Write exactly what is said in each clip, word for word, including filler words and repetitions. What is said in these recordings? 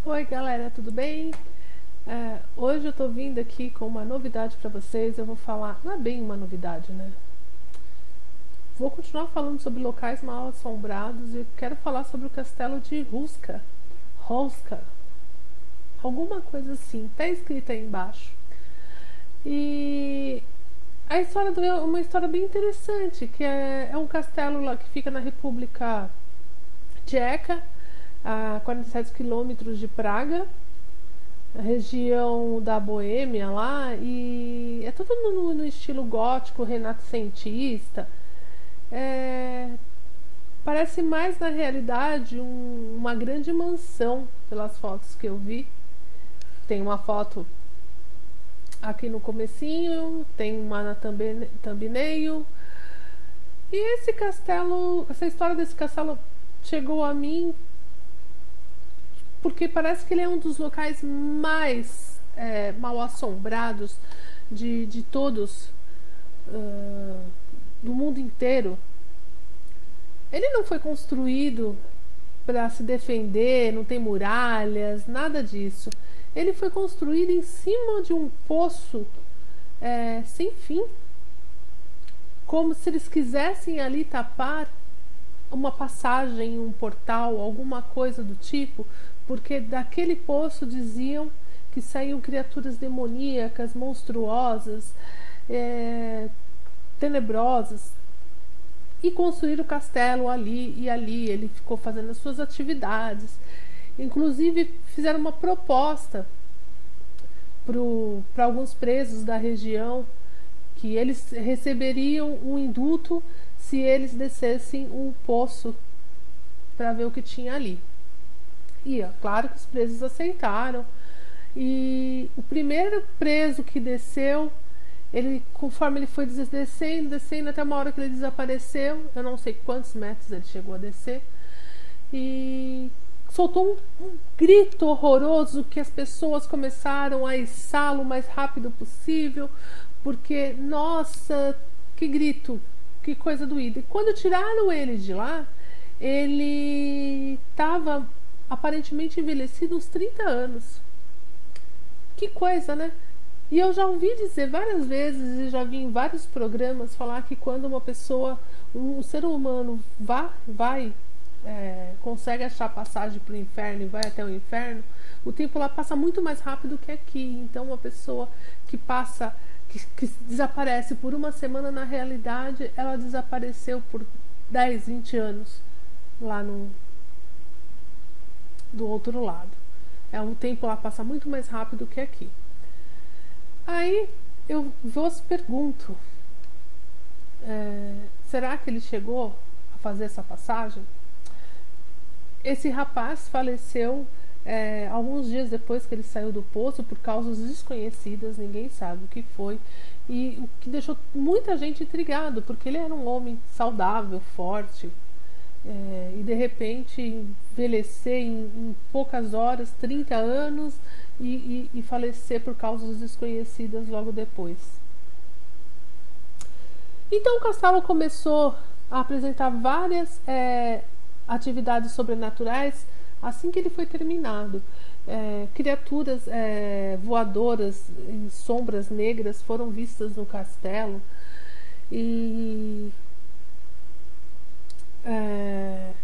Oi galera, tudo bem? É, hoje eu tô vindo aqui com uma novidade pra vocês. Eu vou falar, não é bem uma novidade, né? Vou continuar falando sobre locais mal assombrados e quero falar sobre o castelo de Ruska. Ruska, alguma coisa assim, tá escrito aí embaixo. E a história do, é uma história bem interessante, que é, é um castelo lá que fica na República Tcheca, a quarenta e sete quilômetros de Praga, a região da Boêmia lá, e é tudo no, no estilo gótico, renascentista. É, parece mais na realidade um, uma grande mansão pelas fotos que eu vi. Tem uma foto aqui no comecinho, tem uma na thumbnail. E esse castelo, essa história desse castelo chegou a mim porque parece que ele é um dos locais mais é, mal assombrados de, de todos uh, do mundo inteiro. Ele não foi construído para se defender, não tem muralhas, nada disso. Ele foi construído em cima de um poço é, sem fim, como se eles quisessem ali tapar uma passagem, um portal, alguma coisa do tipo, porque daquele poço diziam que saíam criaturas demoníacas, monstruosas, é, tenebrosas, e construíram o castelo ali e ali. Ele ficou fazendo as suas atividades, inclusive fizeram uma proposta para alguns presos da região, que eles receberiam um indulto se eles descessem um poço para ver o que tinha ali. E é claro que os presos aceitaram. E o primeiro preso que desceu, ele, conforme ele foi descendo, descendo, até uma hora que ele desapareceu, eu não sei quantos metros ele chegou a descer, e soltou um, um grito horroroso que as pessoas começaram a içá-lo o mais rápido possível, porque, nossa, que grito, que coisa doída. E quando tiraram ele de lá, ele estava aparentemente envelhecido uns trinta anos. Que coisa, né? E eu já ouvi dizer várias vezes, e já vi em vários programas falar que quando uma pessoa, um ser humano vai, vai é, consegue achar passagem para o inferno e vai até o inferno, o tempo lá passa muito mais rápido que aqui. Então uma pessoa que passa, que, que desaparece por uma semana, na realidade ela desapareceu por dez, vinte anos lá no do outro lado. É, o tempo lá passa muito mais rápido que aqui. Aí eu vos pergunto, é, será que ele chegou a fazer essa passagem? Esse rapaz faleceu é, alguns dias depois que ele saiu do poço por causas desconhecidas, ninguém sabe o que foi, e o que deixou muita gente intrigado, porque ele era um homem saudável, forte, é, e de repente envelhecer em, em poucas horas, trinta anos, e, e, e falecer por causas desconhecidas logo depois. Então o castelo começou a apresentar várias é, atividades sobrenaturais assim que ele foi terminado. É, criaturas é, voadoras em sombras negras foram vistas no castelo, e é,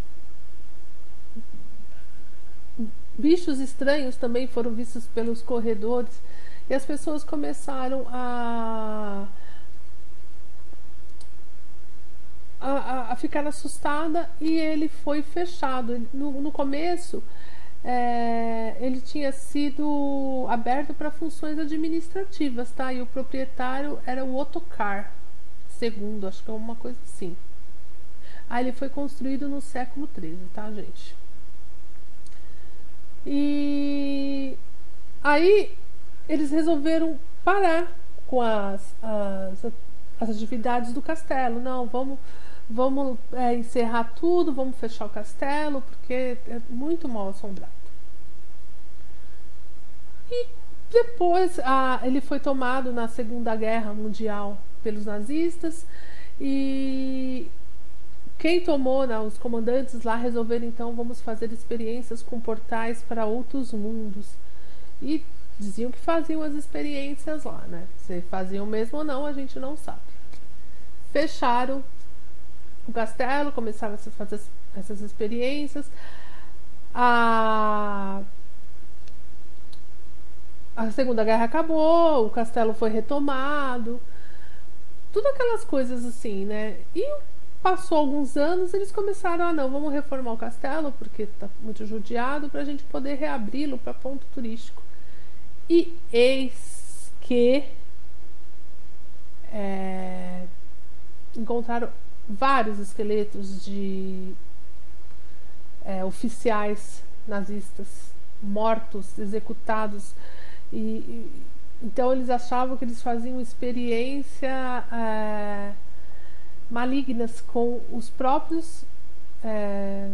bichos estranhos também foram vistos pelos corredores, e as pessoas começaram a a, a ficar assustada, e ele foi fechado. No, no começo é, ele tinha sido aberto para funções administrativas, tá? E o proprietário era o Ottokar segundo, acho que é uma coisa assim. Aí ele foi construído no século treze, tá, gente? E aí eles resolveram parar com as, as, as atividades do castelo. Não, vamos, vamos é, encerrar tudo, vamos fechar o castelo, porque é muito mal assombrado. E depois ah, ele foi tomado na Segunda Guerra Mundial pelos nazistas, e quem tomou, né, os comandantes lá resolveram, então, vamos fazer experiências com portais para outros mundos. E diziam que faziam as experiências lá, né? Se faziam mesmo ou não, a gente não sabe. Fecharam o castelo, começaram a fazer essas experiências. A, a Segunda Guerra acabou, o castelo foi retomado, tudo aquelas coisas assim, né? E passou alguns anos, eles começaram, ah não, vamos reformar o castelo, porque tá muito judiado, para a gente poder reabri-lo para ponto turístico. E eis que é, encontraram vários esqueletos de é, oficiais nazistas mortos, executados, e, e então eles achavam que eles faziam experiência é, malignas com os próprios é,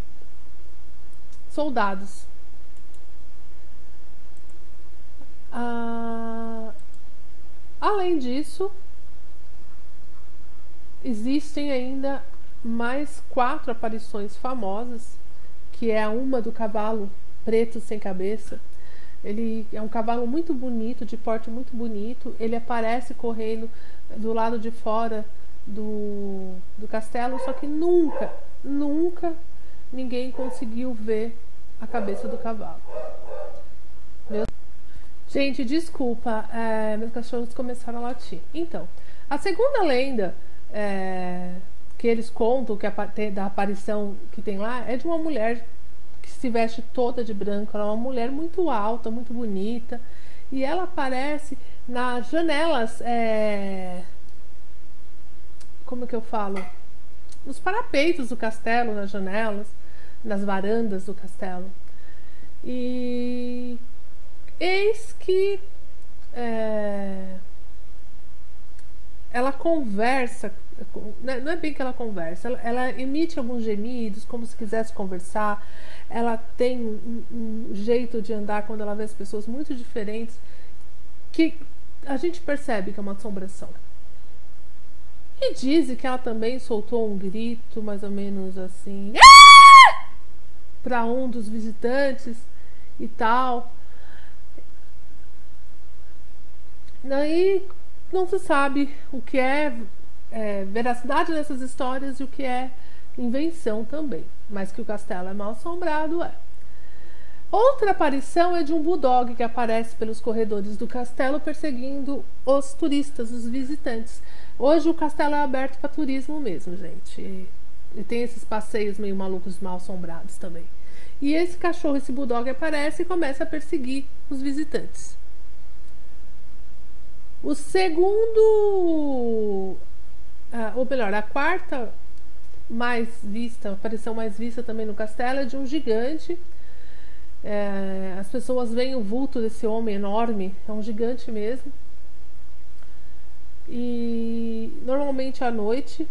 soldados. Ah, além disso, existem ainda mais quatro aparições famosas, que é uma do cavalo preto sem cabeça. Ele é um cavalo muito bonito, de porte muito bonito. Ele aparece correndo do lado de fora do, do castelo, só que nunca, nunca ninguém conseguiu ver a cabeça do cavalo. Meu... Gente, desculpa, é, meus cachorros começaram a latir. Então, a segunda lenda é, que eles contam, que a, da aparição que tem lá, é de uma mulher que se veste toda de branco. Ela é uma mulher muito alta, muito bonita, e ela aparece nas janelas, é, como que eu falo? Nos parapeitos do castelo, nas janelas, nas varandas do castelo. E eis que é, ela conversa, não é bem que ela conversa, ela, ela emite alguns gemidos, como se quisesse conversar. Ela tem um, um jeito de andar quando ela vê as pessoas muito diferentes, que a gente percebe que é uma assombração. E dizem que ela também soltou um grito, mais ou menos assim, para um dos visitantes e tal. Daí não se sabe o que é, é veracidade dessas histórias e o que é invenção também, mas que o castelo é mal assombrado é. Outra aparição é de um bulldog que aparece pelos corredores do castelo perseguindo os turistas, os visitantes. Hoje o castelo é aberto para turismo mesmo, gente, e, e tem esses passeios meio malucos, mal assombrados também. E esse cachorro, esse bulldog, aparece e começa a perseguir os visitantes. O segundo, ah, ou melhor, a quarta mais vista, a aparição mais vista também no castelo é de um gigante. É, as pessoas veem o vulto desse homem enorme, é um gigante mesmo. E normalmente à noite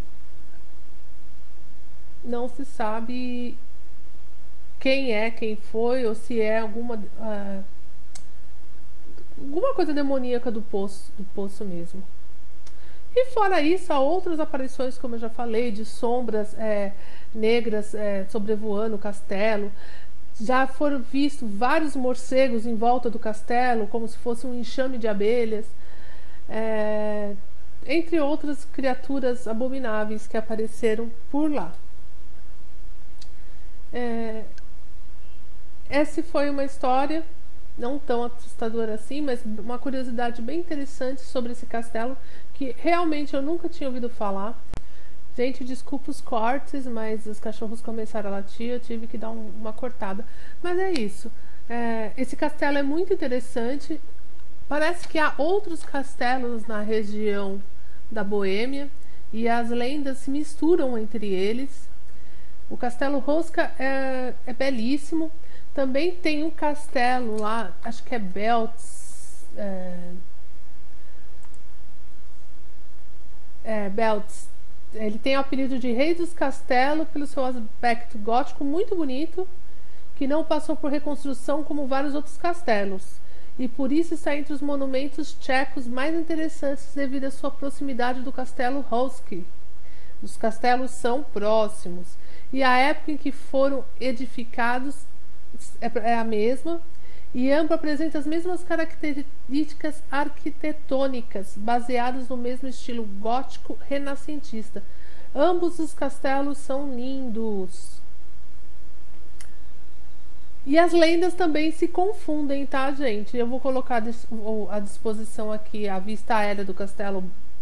não se sabe quem é, quem foi, ou se é alguma uh, alguma coisa demoníaca do poço, do poço mesmo. E fora isso, há outras aparições, como eu já falei, de sombras é, negras é, sobrevoando o castelo. Já foram vistos vários morcegos em volta do castelo, como se fosse um enxame de abelhas, é, entre outras criaturas abomináveis que apareceram por lá. É, essa foi uma história não tão assustadora assim, mas uma curiosidade bem interessante sobre esse castelo, que realmente eu nunca tinha ouvido falar. Gente, desculpa os cortes, mas os cachorros começaram a latir, eu tive que dar um, uma cortada. Mas é isso. É, esse castelo é muito interessante. Parece que há outros castelos na região da Boêmia e as lendas se misturam entre eles. O Castelo Rosca é, é belíssimo. Também tem um castelo lá, acho que é Belts. É, é Belts. Ele tem o apelido de Rei dos Castelos pelo seu aspecto gótico muito bonito, que não passou por reconstrução como vários outros castelos, e por isso está entre os monumentos tchecos mais interessantes devido à sua proximidade do Castelo Roušky. Os castelos são próximos e a época em que foram edificados é a mesma, e ambos apresentam as mesmas características arquitetônicas, baseadas no mesmo estilo gótico renascentista. Ambos os castelos são lindos. E as lendas também se confundem, tá, gente? Eu vou colocar à disposição aqui a vista aérea do castelo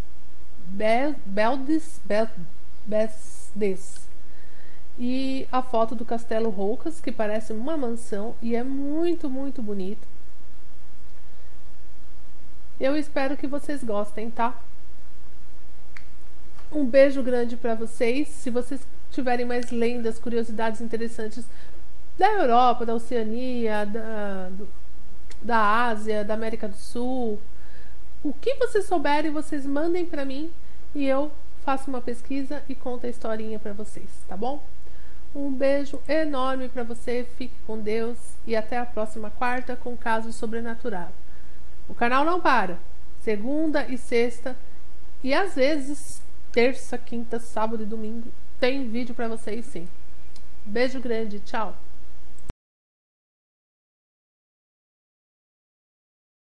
Beldes, Beldes e a foto do castelo Roucas, que parece uma mansão e é muito, muito bonito. Eu espero que vocês gostem, tá? Um beijo grande para vocês. Se vocês tiverem mais lendas, curiosidades interessantes da Europa, da Oceania, da, do, da Ásia, da América do Sul, o que vocês souberem, vocês mandem para mim e eu faço uma pesquisa e conto a historinha para vocês, tá bom? Um beijo enorme para você, fique com Deus e até a próxima quarta com Caso Sobrenatural. O canal não para, segunda e sexta e às vezes terça, quinta, sábado e domingo tem vídeo para vocês sim. Beijo grande, tchau!